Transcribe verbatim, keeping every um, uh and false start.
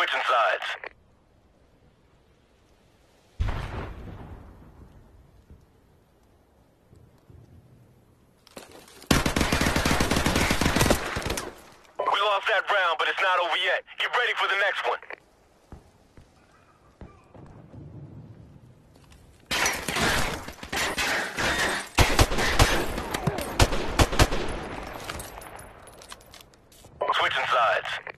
Switching sides. We lost that round, but it's not over yet. Get ready for the next one. Switching sides.